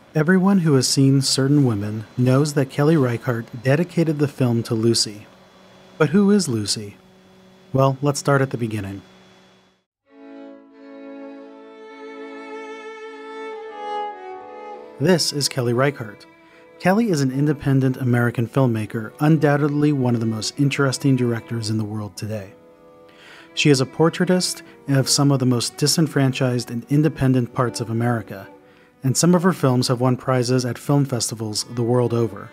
Everyone who has seen Certain Women knows that Kelly Reichardt dedicated the film to Lucy. But who is Lucy? Well, let's start at the beginning. This is Kelly Reichardt. Kelly is an independent American filmmaker, undoubtedly one of the most interesting directors in the world today. She is a portraitist of some of the most disenfranchised and independent parts of America, and some of her films have won prizes at film festivals the world over.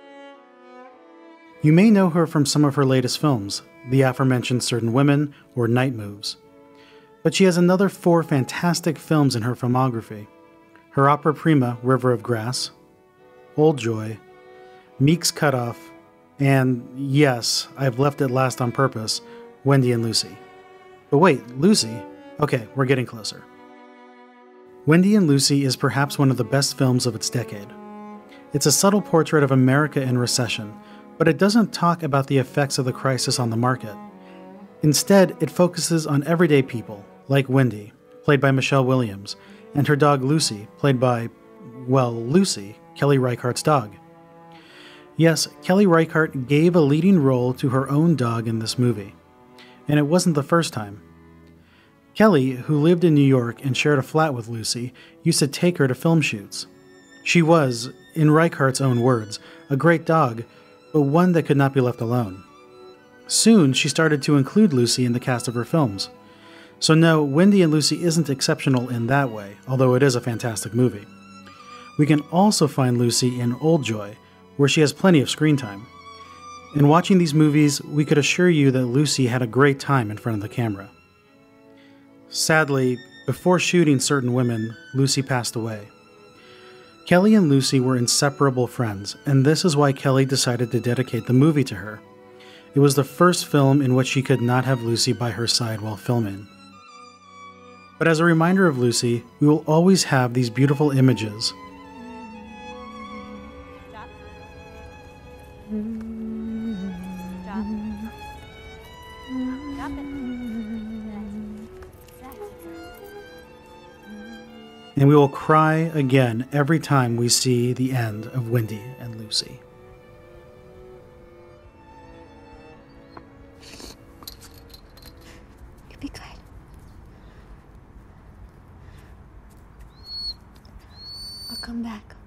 You may know her from some of her latest films, the aforementioned Certain Women or Night Moves. But she has another 4 fantastic films in her filmography: her opera prima, River of Grass, Old Joy, Meek's Cutoff, and yes, I've left it last on purpose, Wendy and Lucy. But wait, Lucy? Okay, we're getting closer. Wendy and Lucy is perhaps one of the best films of its decade. It's a subtle portrait of America in recession, but it doesn't talk about the effects of the crisis on the market. Instead, it focuses on everyday people, like Wendy, played by Michelle Williams, and her dog Lucy, played by, well, Lucy, Kelly Reichardt's dog. Yes, Kelly Reichardt gave a leading role to her own dog in this movie. And it wasn't the first time. Kelly, who lived in New York and shared a flat with Lucy, used to take her to film shoots. She was, in Reichardt's own words, a great dog, but one that could not be left alone. Soon, she started to include Lucy in the cast of her films. So no, Wendy and Lucy isn't exceptional in that way, although it is a fantastic movie. We can also find Lucy in Old Joy, where she has plenty of screen time. In watching these movies, we could assure you that Lucy had a great time in front of the camera. Sadly, before shooting Certain Women, Lucy passed away. Kelly and Lucy were inseparable friends, and this is why Kelly decided to dedicate the movie to her. It was the first film in which she could not have Lucy by her side while filming. But as a reminder of Lucy, we will always have these beautiful images. And we will cry again every time we see the end of Wendy and Lucy. You be good. I'll come back.